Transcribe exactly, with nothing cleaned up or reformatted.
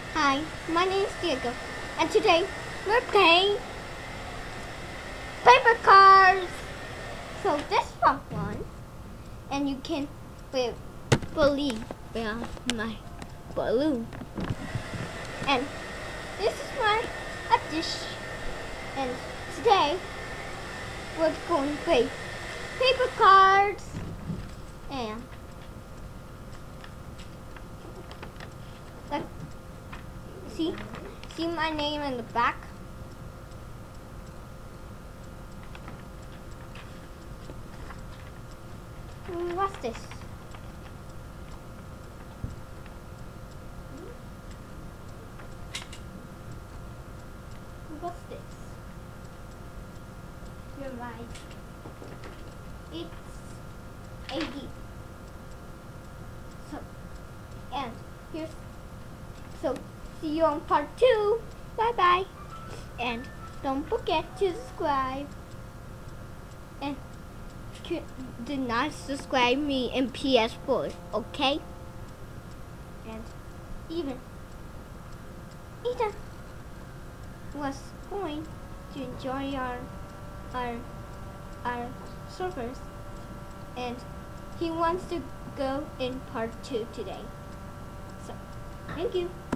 Hi, my name is Diego, and today we're playing Papercards. So this is fun one, and you can be, believe in my balloon. And this is my a dish, and today we're going to play Papercards. And like, see, see my name in the back. Mm, What's this? What's this? You're right. It's A D. So, and here's, so see you on part two. Bye bye. And don't forget to subscribe. And do not subscribe me in P S four, okay? And even Ethan was going to enjoy our our our servers, and he wants to go in part two today. So thank you.